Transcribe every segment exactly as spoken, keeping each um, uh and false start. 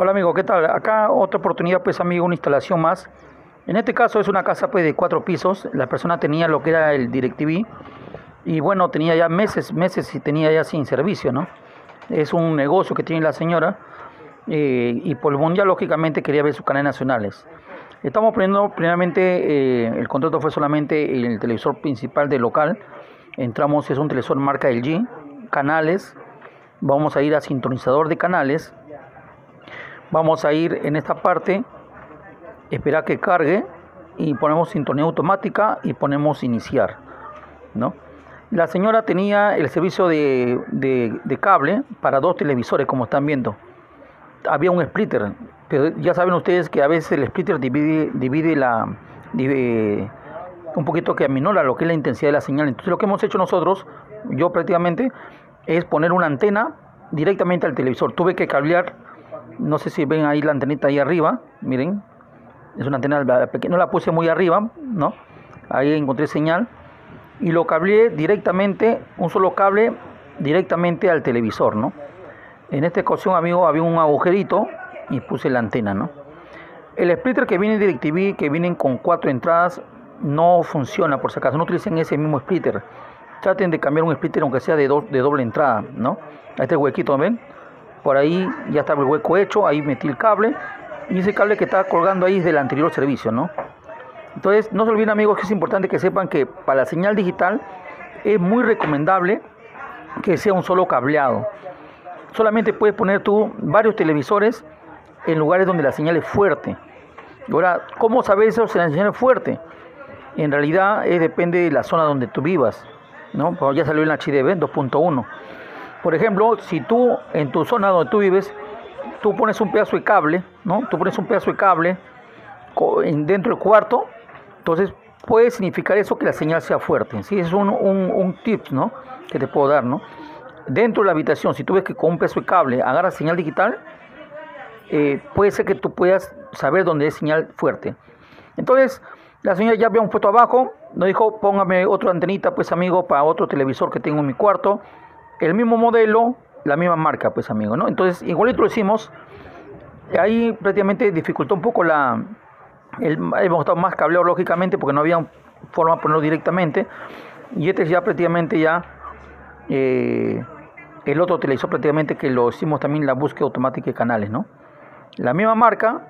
Hola amigo, ¿qué tal? Acá otra oportunidad, pues amigo, una instalación más. En este caso es una casa pues de cuatro pisos. La persona tenía lo que era el DirecTV y bueno, tenía ya meses, meses y tenía ya sin servicio, ¿no? Es un negocio que tiene la señora eh, y por el mundial lógicamente quería ver sus canales nacionales. Estamos poniendo primeramente, eh, el contrato fue solamente el televisor principal del local. Entramos, es un televisor marca L G, canales, vamos a ir a sintonizador de canales. Vamos a ir en esta parte, esperar que cargue y ponemos sintonía automática y ponemos iniciar, ¿no? La señora tenía el servicio de, de, de cable para dos televisores, como están viendo. Había un splitter, pero ya saben ustedes que a veces el splitter divide, divide la divide, un poquito que aminora lo que es la intensidad de la señal. Entonces lo que hemos hecho nosotros, yo prácticamente, es poner una antena directamente al televisor. Tuve que cablear. No sé si ven ahí la antenita ahí arriba, miren, es una antena pequeña, no la puse muy arriba, ¿no? Ahí encontré señal y lo cableé directamente, un solo cable directamente al televisor, ¿no? En esta ocasión, amigo, había un agujerito y puse la antena, ¿no? El splitter que viene en DirecTV, que vienen con cuatro entradas, no funciona, por si acaso, no utilicen ese mismo splitter. Traten de cambiar un splitter aunque sea de, do, de doble entrada, ¿no? Ahí está el huequito, ¿ven? Por ahí ya estaba el hueco hecho, ahí metí el cable y ese cable que está colgando ahí es del anterior servicio, ¿no? Entonces no se olviden, amigos, que es importante que sepan que para la señal digital es muy recomendable que sea un solo cableado. Solamente puedes poner tú varios televisores en lugares donde la señal es fuerte. Ahora, ¿cómo sabes eso si la señal es fuerte? En realidad eh, depende de la zona donde tú vivas, ¿no? Pues ya salió en H D, ¿ven? dos punto uno. Por ejemplo, si tú en tu zona donde tú vives, tú pones un pedazo de cable, ¿no? Tú pones un pedazo de cable dentro del cuarto, entonces puede significar eso que la señal sea fuerte, ¿sí? Es un, un, un tip, ¿no? Que te puedo dar, ¿no? Dentro de la habitación, si tú ves que con un pedazo de cable agarras señal digital, eh, puede ser que tú puedas saber dónde es señal fuerte. Entonces, la señora ya había un puesto abajo, nos dijo, póngame otra antenita, pues amigo, para otro televisor que tengo en mi cuarto. El mismo modelo, la misma marca, pues amigo, ¿no? Entonces, igualito lo hicimos. Ahí prácticamente dificultó un poco la... El, hemos estado más cableado, lógicamente, porque no había forma de ponerlo directamente. Y este ya prácticamente ya... Eh, el otro televisor prácticamente que lo hicimos también la búsqueda automática de canales, ¿no? La misma marca.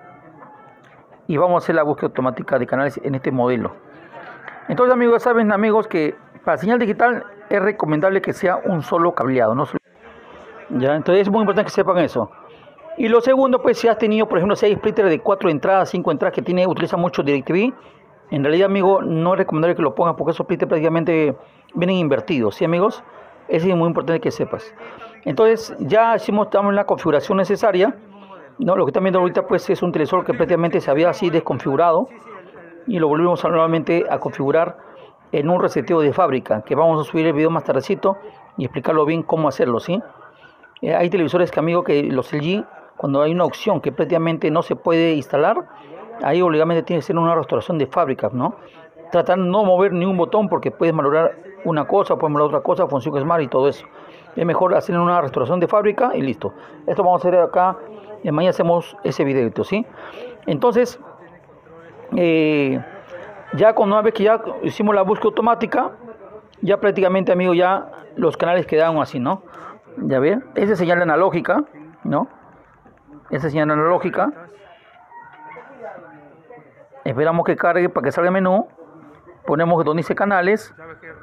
Y vamos a hacer la búsqueda automática de canales en este modelo. Entonces, amigos, saben, amigos, que para señal digital es recomendable que sea un solo cableado, ¿no? Ya, entonces es muy importante que sepan eso. Y lo segundo, pues si has tenido, por ejemplo, si hay splitter de cuatro entradas, cinco entradas que tiene, utiliza mucho DirecTV, en realidad, amigo, no es recomendable que lo pongan porque esos splitters prácticamente vienen invertidos, ¿sí, amigos? Eso es muy importante que sepas. Entonces ya hicimos, estamos en la configuración necesaria, ¿no? Lo que están viendo ahorita pues es un televisor que prácticamente se había así desconfigurado y lo volvimos a nuevamente a configurar en un reseteo de fábrica, que vamos a subir el video más tardecito y explicarlo bien cómo hacerlo, ¿sí? Eh, hay televisores que, amigo, que los L G, cuando hay una opción que prácticamente no se puede instalar, ahí obligadamente tiene que ser una restauración de fábrica, ¿no? Tratar de no mover ni un botón porque puedes malograr una cosa, puedes malograr otra cosa, función Smart y todo eso. Es mejor hacer una restauración de fábrica y listo. Esto vamos a hacer acá, y mañana hacemos ese video, ¿sí? Entonces, eh, ya con una vez que ya hicimos la búsqueda automática, ya prácticamente, amigo, ya los canales quedaron así, ¿no? Ya ven, esa es señal analógica, ¿no? Esa es señal analógica. Esperamos que cargue para que salga el menú. Ponemos donde dice canales.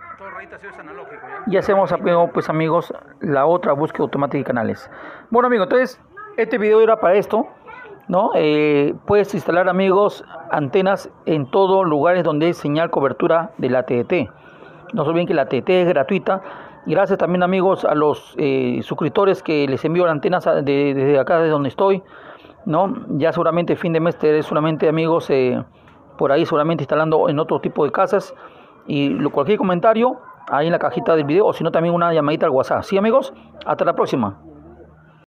Y hacemos, pues, amigos, la otra búsqueda automática de canales. Bueno, amigos, entonces, este video era para esto, ¿no? Eh, puedes instalar, amigos, antenas en todos lugares donde hay señal cobertura de la T D T. No se olviden que la T D T es gratuita. Gracias también, amigos, a los eh, suscriptores que les envío las antenas de, de, desde acá, desde donde estoy, ¿no? Ya seguramente fin de mes estaré solamente, amigos, eh, por ahí seguramente instalando en otro tipo de casas. Y lo, cualquier comentario ahí en la cajita del video, o si no también una llamadita al WhatsApp. Sí, amigos, hasta la próxima.